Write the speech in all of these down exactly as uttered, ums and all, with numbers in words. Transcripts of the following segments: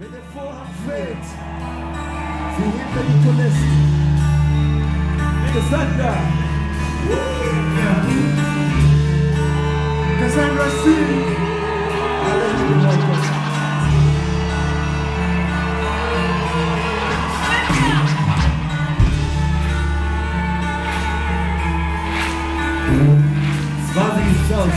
Wenn der Vorhang fällt, sie hinter die Kulissen. Cassandra. Cassandra C. Alle liebe Leute. zwanzig ist aus.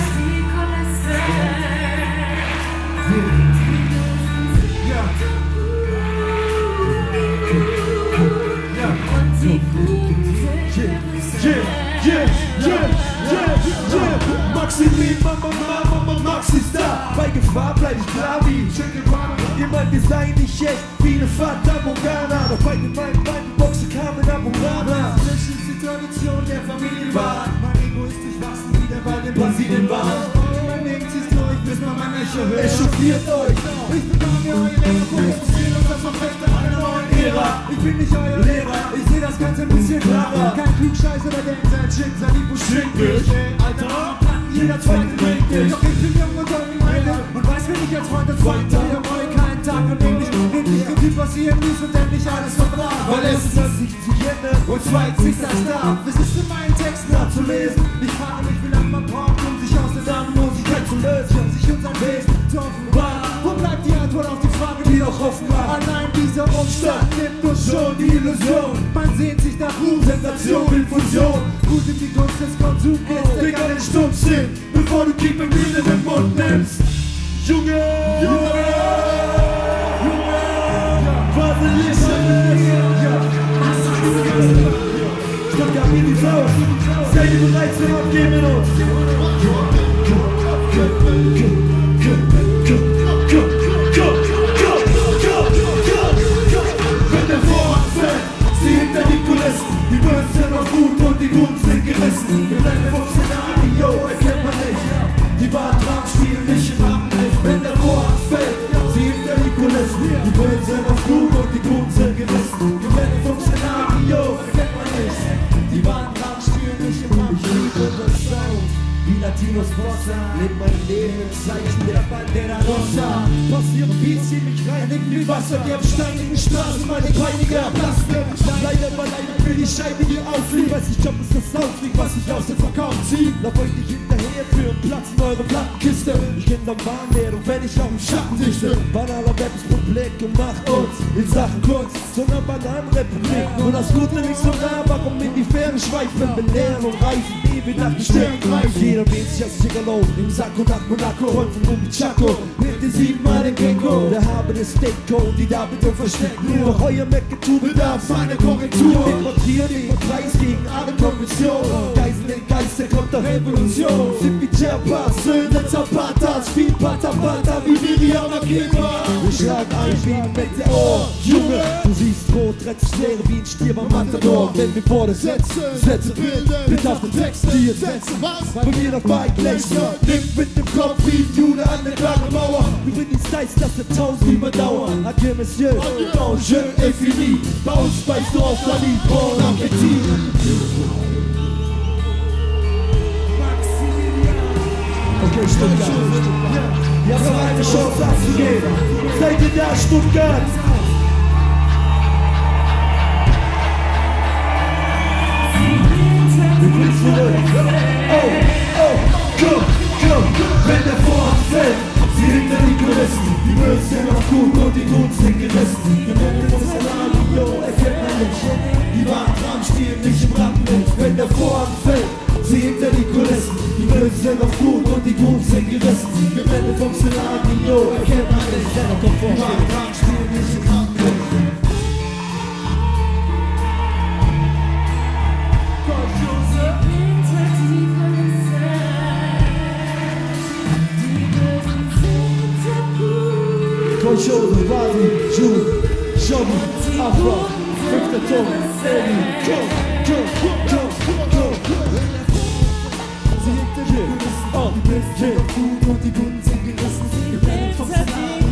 Maxi, Mama, Mama, Maxi Star. Bei Gefahr bleib ich klar wie jemand Design nicht echt wie eine Fata Morgana. Doch bei den meinen beiden Boxen kamen Abogana. Das ist die Tradition der Familie war. Mein Ego ist durchwachsen wie der Wald in Brasilien war. Mein Leben zieht durch, bis man mein Echo hört. Es chauffiert euch. Ich bin gar nicht euer Lehrer, fokussiert auf das Verfechter einer neuen Ära. Ich bin nicht euer Lehrer, ich seh das Ganze ein bisschen klarer. Kein Klugscheißer, der denkt, sein Shit, sein Ibu schwingt mich. Alter, jeder zweite bringt dich. Doch ich bin jung und ungemeinde und weiß, wenn ich als Freund und Freund habe. Wir wollen keinen Tag und nämlich, nämlich Gefühl passieren ließ und endlich alles verbrach. Weil es ist sich zu ändern und zweitens sich das darf. Es ist in meinen Texten nachzulesen. Ich frage mich, wie lange man braucht, um sich aus der Namenlosigkeit zu lösen, um sich unser Wesen zu offenbaren. Wo bleibt die Antwort auf die Frage, die noch offen war? Allein dieser Umstand nimmt uns schon die Illusion. Man sehnt sich nach Ruhm, Sensation, Infusion. Gut in die Kunst des Konsums geht, Digga, den Stummsinn, bevor du Keeping Real in den Mund nimmst. Junge! Junge! Junge! Vaselische! Stopp, ja, wie sieht's aus? Seid ihr bereit zum Abgeben mit uns? Wenn der Vorhang fällt, sie hinter die Kulissen. Die Birds sind noch gut und die Guten sind gerissen. Wir bleiben vom Szenario, erkennt man nicht. Die wahren Dramen spielen nicht im Rampenlicht. Wenn der Vorhang fällt, sie hinter die Kulissen. Die Birds sind noch gut und die Guten sind gerissen. Wir bleiben vom Szenario, erkennt man nicht. Die wahren Dramen spielen nicht im Rampenlicht. Ich liebe das Sound. Wie Latinos Bossa, lebt mein Leben im Zeichen der Bandera Rosa. Passieren Beats, die mich rein in Glühwasser, die am steinigen Straßen meine Peiniger blassen. Leider, aber leider will die Scheibe hier auffliegen. Weiß nicht, ob es das ausfliegt, was ich aus dem Verkauf ziehe. Lauf euch nicht hinterher für einen Platz in eure Plattenkiste. Ich kenn dann Warnwert und wenn ich auf dem Schatten dichte. Banaler Rap ist Publik und macht uns in Sachen Kunst zu einer Bananenrepublik. Und das Gute nicht so nah, warum in die Ferne schweifen, belehren und reifen, ewig nach den Sternen greifen. Jeder weht sich als Gigolo im Sakko nach Monaco. Voll von Ruby Chaco, mit den siebenmal den Gecko. Der habe den State-Code, die da bitte verstecken. Doch euer Meckgetue bedarf eine Korrektur. Importiert den Preis gegen alle Konventionen. Geisen den Geist, der kommt der Revolution. Sind wie Chiapas, Söhne Zapatas, viel Patapata wie Miriam Makeba. Wir schlagen ein wie ein Meteor. Junge, du siehst rot, rettest Leere wie ein Stier beim Matador. Wenn wir vor der Sätze, Sätze bilden, mit auf den Text, die jetzt setzen, was? Bei mir noch Bike lächeln, nimmt mit dem Kopf wie ein Jude an der klaren Mauer. Übrigens Dice, dass der tausend überdauern. Adieu, Monsieur, Bonjour et fini. Bei uns speist du auf Lali, Bon Appetit. Okay, Stuttgart. Wir haben noch eine Chance abzugeben. Seid ihr da, Stuttgart? Wir bringen zurück. Oh, oh, komm, komm. Wenn der Vorhang fällt, sie hinter die Kulissen. Die Bösen sind noch gut und die Guten sind gerissen. Wir nennen uns Szenario, erkennt man nicht. Die wahren Dramen spielen nicht im Rampenlicht. Wenn der Vorhang fällt, sie hinter die Kulissen. Die Bösen sind noch gut und die Guten sind gerissen. Wir nennen vom Szenario, erkennt man nicht. Die wahren Dramen spielen nicht im Rampenlicht. Control, Body, June, Shovel, Afro, fünfter Ton, Eddie, go, go, go, go. Sie hinter dir, oh, die Bösen sind gut und die Guten sind gerissen. Wir werden vom Szenario.